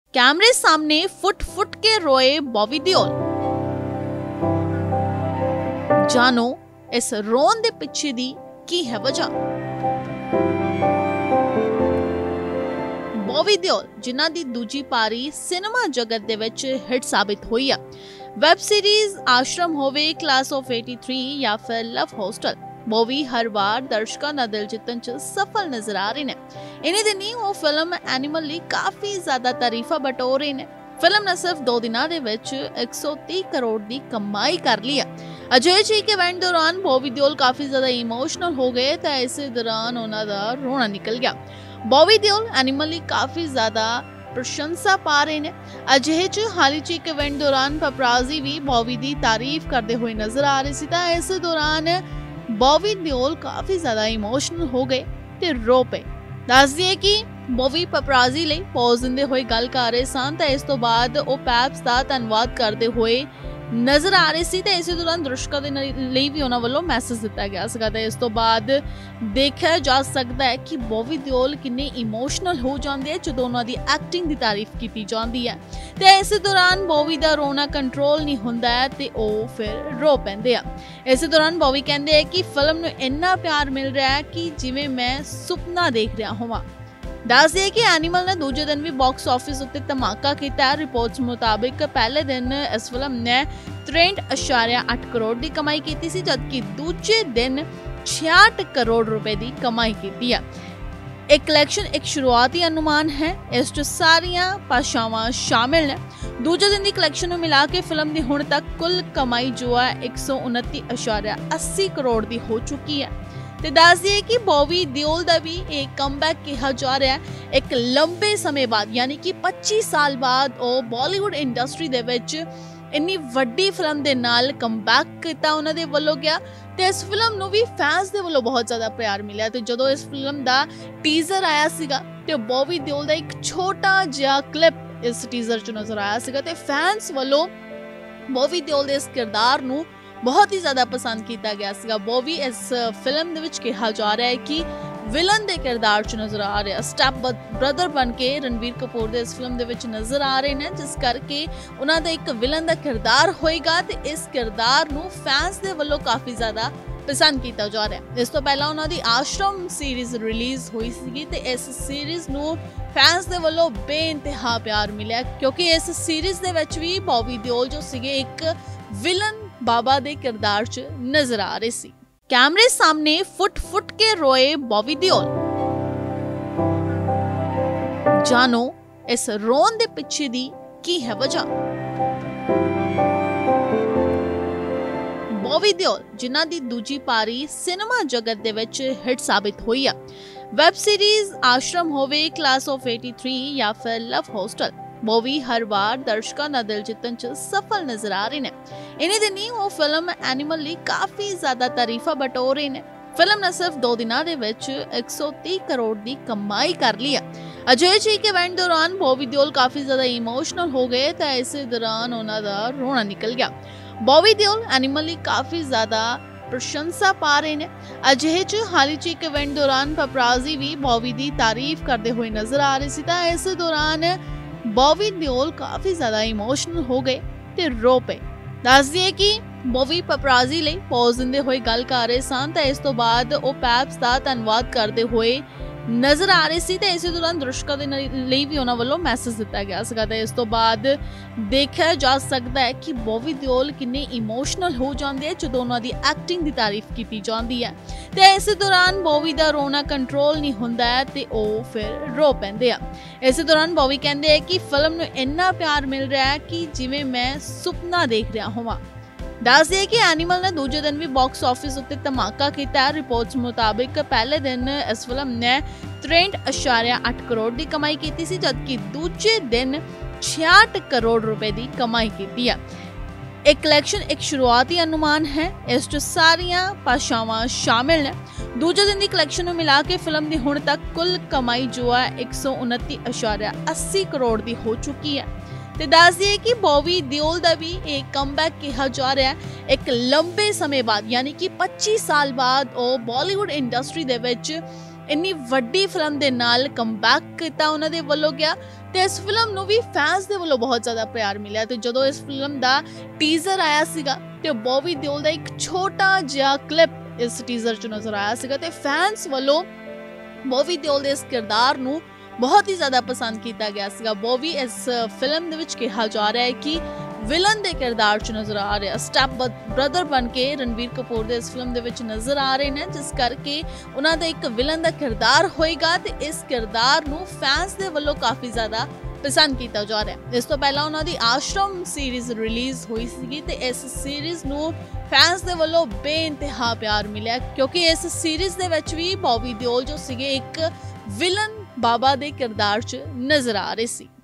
कैमरे सामने foot foot के रोए बॉबी देओल। जानो इस रोन दे पिछे दी की है वजह। बॉबी देओल जिन्हां दी दूजी पारी सिनेमा जगत दे विच हिट साबित हुई है। वैब सीरीज आश्रम होवे, क्लास ऑफ 83 या फिर लव हॉस्टल, बॉबी हर बार दर्शकों का दिल जितन च सफल नजर आ रहे ने। इन्हीं दिनी वो फिल्म एनिमल ली काफी ज्यादा तारीफा बटोर रहे ने। फिल्म ने सिर्फ 2 दिनों दे विच 130 करोड़ दी कमाई कर ली है। अजय जी के इवेंट दौरान बॉबी देओल काफी ज्यादा इमोशनल हो गए तो इस दौरान उन्हों दा रोना निकल गया। बॉबी देओल एनिमल ली काफी ज्यादा प्रशंसा पा रहे ने। अजय च हाल ही एक इवेंट दौरान पपराजी भी बॉबी दी तारीफ करते हुए नजर आ रहे सी। इस दौरान बॉबी देओल काफी ज्यादा इमोशनल हो गए ते रो पे। दस दिए कि बॉबी पपराजी ਲਈ ਪੌਜ਼ ਦਿੰਦੇ ਹੋਏ ਗੱਲ ਕਰ ਰਹੇ ਸਨ ਤੇ ਇਸ ਤੋਂ ਬਾਅਦ ਉਹ ਪੈਪਸ ਦਾ ਧੰਨਵਾਦ ਕਰਦੇ ਹੋਏ ਨਜ਼ਰ ਆ ਰਹੇ ਸੀ ਤੇ ਇਸੇ ਦੌਰਾਨ ਦਰਸ਼ਕਾਂ ਦੇ ਲਈ ਵੀ ਉਹਨਾਂ ਵੱਲੋਂ ਮੈਸੇਜ ਦਿੱਤਾ ਗਿਆ ਸੀਗਾ ਤੇ ਇਸ ਤੋਂ ਬਾਅਦ ਦੇਖਿਆ ਜਾ ਸਕਦਾ ਹੈ ਕਿ ਬੌਬੀ ਦਿਓਲ ਕਿੰਨੇ ਇਮੋਸ਼ਨਲ ਹੋ ਜਾਂਦੇ ਆ ਜਦੋਂ ਉਹਨਾਂ ਦੀ ਐਕਟਿੰਗ ਦੀ ਤਾਰੀਫ ਕੀਤੀ ਜਾਂਦੀ ਹੈ ਤੇ ਇਸੇ ਦੌਰਾਨ ਬੌਬੀ ਦਾ ਰੋਣਾ ਕੰਟਰੋਲ ਨਹੀਂ ਹੁੰਦਾ ਤੇ ਉਹ ਫਿਰ ਰੋ ਪੈਂਦੇ ਆ। ਇਸੇ ਦੌਰਾਨ ਬੌਬੀ ਕਹਿੰਦੇ ਆ ਕਿ ਫਿਲਮ ਨੂੰ ਇੰਨਾ ਪਿਆਰ ਮਿਲ ਰਿਹਾ ਹੈ ਕਿ ਜਿਵੇਂ ਮੈਂ ਸੁਪਨਾ ਦੇਖ ਰਿਹਾ ਹੋਵਾਂ। दस दिए कि एनिमल ने दूजे दिन भी बॉक्स ऑफिस उत्ते धमाका किया। रिपोर्ट्स मुताबिक पहले दिन इस फिल्म ने 63.8 करोड़ की कमाई की थी, जबकि दूजे दिन 66 करोड़ रुपए की कमाई की है। एक कलेक्शन एक शुरुआती अनुमान है, इस सारिया भाषावां शामिल ने। दूजे दिन की कलेक्शन में मिला के फिल्म की हुण तक कुल कमाई जो है 129.80 करोड़ की हो चुकी है। ते दस दिए कि बॉबी देओल दा भी एक कमबैक कहा जा रहा है। एक लंबे समय बाद यानी कि 25 साल बाद वो बॉलीवुड इंडस्ट्री दे विच इन्नी वड्डी फिल्म दे नाल कमबैक किया उन्हां दे वल्लों गया ते इस फिल्म नूं भी फैंस दे वल्लों बहुत ज़्यादा प्यार मिलिया। ते जदों इस फिल्म दा टीजर आया सीगा ते बॉबी देओल दा एक छोटा जिहा क्लिप इस टीजर च नजर आया सीगा ते फैंस वल्लों बॉबी देओल दे इस किरदार नूं बहुत ही ज्यादा पसंद किया गया सीगा। बॉबी इस फिल्म दे विच कहा जा रहा है कि विलन दे किरदार च नजर आ रहा, स्टैप ब्रदर बन के रणवीर कपूर दे इस फिल्म दे विच नजर आ रहे हैं, जिस करके उन्हां दा एक विलन दा किरदार होएगा ते इस किरदार नूं फैंस दे वल्लों काफी ज्यादा पसंद किया जा रहा है। इस तो पहला उन्हां दी आश्रम सीरीज रिलीज हुई सी ते इस सीरीज नूं फैंस दे वल्लों बेइंतहा प्यार मिलिया, क्योंकि इस सीरीज दे विच भी बॉबी देओल जो सीगे एक विलन बाबा दे किरदार च नजर आ रहे सी। कैमरे सामने फुट फुट के रोए बॉबी देओल। जानो इस रोन दे पिछे दी की है वजह। बॉबी देओल जिन्हां दी दूजी पारी सिनेमा जगत दे विच हिट साबित हुई है। वैब सीरीज आश्रम होवे, क्लास ऑफ 83 या फिर लव हॉस्टल, बॉबी हर बार दर्शकों का दिल जितन च सफल नजर आ रहे ने। इन्हीं दिनी वो फिल्म एनिमल ली काफी ज्यादा तारीफा बटोर रहे ने। फिल्म ने सिर्फ 2 दिनों दे विच 130 करोड़ की कमाई कर ली है। अजय जी के इवेंट दौरान बॉबी देओल काफी ज्यादा इमोशनल हो गए तो इस दौरान उन्हों दा रोना निकल गया। बॉबी देओल एनिमल ली काफी ज्यादा प्रशंसा पा रहे ने। अजय च हाल ही एक इवेंट दौरान पपराजी भी बॉबी की तारीफ करते हुए नजर आ रहे सी। इस दौरान बॉबी देओल काफी ज्यादा इमोशनल हो गए ते रो पे। दस दिए कि बॉबी पपराजी ਲਈ ਪੌਜ਼ ਦਿੰਦੇ ਹੋਏ ਗੱਲ ਕਰ ਰਹੇ ਸਨ ਤੇ ਇਸ ਤੋਂ ਬਾਅਦ ਉਹ ਪੈਪਸ ਦਾ ਧੰਨਵਾਦ ਕਰਦੇ ਹੋਏ ਨਜ਼ਰ ਆ ਰਹੇ ਸੀ ਤੇ ਇਸੇ ਦੌਰਾਨ ਦਰਸ਼ਕਾਂ ਦੇ ਲਈ ਵੀ ਉਹਨਾਂ ਵੱਲੋਂ ਮੈਸੇਜ ਦਿੱਤਾ ਗਿਆ ਸੀਗਾ ਤੇ ਇਸ ਤੋਂ ਬਾਅਦ ਦੇਖਿਆ ਜਾ ਸਕਦਾ ਹੈ ਕਿ ਬੌਬੀ ਦਿਓਲ ਕਿੰਨੇ ਇਮੋਸ਼ਨਲ ਹੋ ਜਾਂਦੇ ਆ ਜਦੋਂ ਉਹਨਾਂ ਦੀ ਐਕਟਿੰਗ ਦੀ ਤਾਰੀਫ ਕੀਤੀ ਜਾਂਦੀ ਹੈ ਤੇ ਇਸੇ ਦੌਰਾਨ ਬੌਬੀ ਦਾ ਰੋਣਾ ਕੰਟਰੋਲ ਨਹੀਂ ਹੁੰਦਾ ਤੇ ਉਹ ਫਿਰ ਰੋ ਪੈਂਦੇ ਆ। ਇਸੇ ਦੌਰਾਨ ਬੌਬੀ ਕਹਿੰਦੇ ਆ ਕਿ ਫਿਲਮ ਨੂੰ ਇੰਨਾ ਪਿਆਰ ਮਿਲ ਰਿਹਾ ਹੈ ਕਿ ਜਿਵੇਂ ਮੈਂ ਸੁਪਨਾ ਦੇਖ ਰਿਹਾ ਹੋਵਾਂ। दस दिए कि एनिमल ने दूजे दिन भी बॉक्स ऑफिस उत्ते धमाका किया। रिपोर्ट्स मुताबिक पहले दिन इस फिल्म ने 63.8 करोड़ की कमाई की थी, जबकि दूजे दिन 66 करोड़ रुपए की कमाई की है। एक कलेक्शन एक शुरुआती अनुमान है, इस सारिया भाषावां शामिल ने। दूजे दिन की कलेक्शन में मिला के फिल्म की हुण तक कुल कमाई जो है 129.80 करोड़ की हो चुकी है। ते दस दिए कि बॉबी देओल दा भी एक कमबैक कहा जा रहा है। एक लंबे समय बाद यानी कि 25 साल बाद वो बॉलीवुड इंडस्ट्री दे विच ਇੰਨੀ ਵੱਡੀ ਫਿਲਮ ਦੇ ਨਾਲ ਕਮਬੈਕ ਕੀਤਾ ਉਹਨਾਂ ਦੇ ਵੱਲੋਂ ਗਿਆ ਤੇ ਇਸ ਫਿਲਮ ਨੂੰ ਵੀ ਫੈਨਸ ਦੇ ਵੱਲੋਂ ਬਹੁਤ ਜ਼ਿਆਦਾ ਪਿਆਰ ਮਿਲਿਆ। ਤੇ ਜਦੋਂ ਇਸ ਫਿਲਮ ਦਾ ਟੀਜ਼ਰ ਆਇਆ ਸੀਗਾ ਤੇ ਬੌਬੀ ਦਿਓਲ ਦਾ ਇੱਕ ਛੋਟਾ ਜਿਹਾ ਕਲਿੱਪ ਇਸ ਟੀਜ਼ਰ 'ਚ ਨਜ਼ਰ ਆਇਆ ਸੀਗਾ ਤੇ ਫੈਨਸ ਵੱਲੋਂ ਬੌਬੀ ਦਿਓਲ ਦੇ ਇਸ ਕਿਰਦਾਰ ਨੂੰ ਬਹੁਤ ਹੀ ਜ਼ਿਆਦਾ ਪਸੰਦ ਕੀਤਾ ਗਿਆ ਸੀਗਾ। ਬੌਬੀ ਇਸ ਫਿਲਮ ਦੇ ਵਿੱਚ ਕਿਹਾ ਜਾ ਰਿਹਾ ਹੈ ਕਿ ਵਿਲਨ ਦੇ ਕਿਰਦਾਰ 'ਚ ਨਜ਼ਰ ਆ ਰਿਹਾ, ਸਟੈਪ ਬ੍ਰਦਰ ਬਣ ਕੇ ਰਣਵੀਰ ਕਪੂਰ ਦੇ ਇਸ ਫਿਲਮ ਦੇ ਵਿੱਚ ਨਜ਼ਰ ਆ ਰਹੇ ਨੇ, ਜਿਸ ਕਰਕੇ ਉਹਨਾਂ ਦਾ ਇੱਕ ਵਿਲਨ ਦਾ ਕਿਰਦਾਰ ਹੋਏਗਾ ਤੇ ਇਸ ਕਿਰਦਾਰ ਨੂੰ ਫੈਨਸ ਦੇ ਵੱਲੋਂ ਕਾਫੀ ਜ਼ਿਆਦਾ ਪਸੰਦ ਕੀਤਾ ਜਾ ਰਿਹਾ ਹੈ। ਇਸ ਤੋਂ ਪਹਿਲਾਂ ਉਹਨਾਂ ਦੀ ਆਸ਼ਰਮ ਸੀਰੀਜ਼ ਰਿਲੀਜ਼ ਹੋਈ ਸੀਗੀ ਤੇ ਇਸ ਸੀਰੀਜ਼ ਨੂੰ ਫੈਨਸ ਦੇ ਵੱਲੋਂ ਬੇਇੰਤਹਾ ਪਿਆਰ ਮਿਲਿਆ ਕਿਉਂਕਿ ਇਸ ਸੀਰੀਜ਼ ਦੇ ਵਿੱਚ ਵੀ ਬੌਬੀ ਦਿਓਲ ਜੋ ਸੀਗੇ ਇੱਕ ਵਿਲਨ ਬਾਬਾ ਦੇ ਕਿਰਦਾਰ 'ਚ ਨਜ਼ਰ ਆ ਰਹੇ ਸੀ।